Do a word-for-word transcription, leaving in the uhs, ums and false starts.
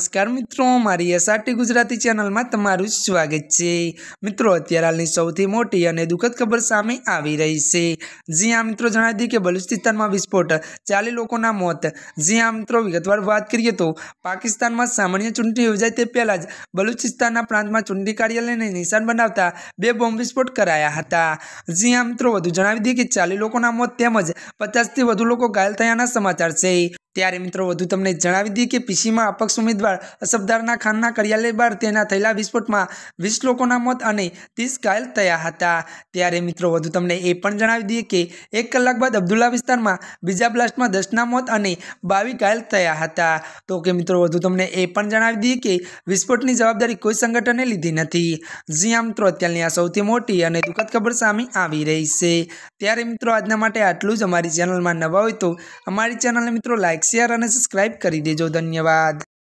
नमस्कार मित्रों, मारी एसआरटी गुजराती चैनल में तमारुं स्वागत है। मित्रों, अत्यारे हालनी सौथी मोटी और दुखद खबर सामे आवी रही है। जी हाँ मित्रों, जणावी दी कि बलूचिस्तान में विस्फोट, चालीस लोकोना मौत। जी हाँ मित्रों, विगतवार बात करिए तो पाकिस्तान में सामान्य चूंटणी योजाय ते पहला ज बलूचिस्तान प्रांत में चूंटणी कार्यालय ने निशान बनावता बे बॉम्ब विस्फोट कराया हता। जी हाँ मित्रों, वधु जणावी दी कि चालीस लोकोना मौत तेमज पचास थी वधु लोको घायल थयाना समाचार है। त्यारे मित्रों वधु तमने जणावी दी कि पीसी में अपक्ष उम्मीदवार असफदारना खानना कार्यालय बार तेना थयेला विस्फोट में वीस लोकोना मौत और तीस घायल थया हता। त्यारे मित्रों वधु तमने ए पण जणावी दीए कि एक कलाक बाद अब्दुल्ला विस्तार में बीजा ब्लास्ट में दसना मौत और बावीस घायल थया हता। तो कि मित्रों वधु तमने ए पण जणावी दीए कि विस्फोटनी जवाबदारी कोई संगठने लीधी नथी। जी हाँ मित्रों, अत्यारनी आ सौथी मोटी और दुखद खबर सामे आवी रही है। त्यारे मित्रों आजना माटे आटलुं ज। अमारी चेनल में नवा होय तो अमारी चेनल ने मित्रों लाइक शेयर और सब्सक्राइब कर दीजो। धन्यवाद।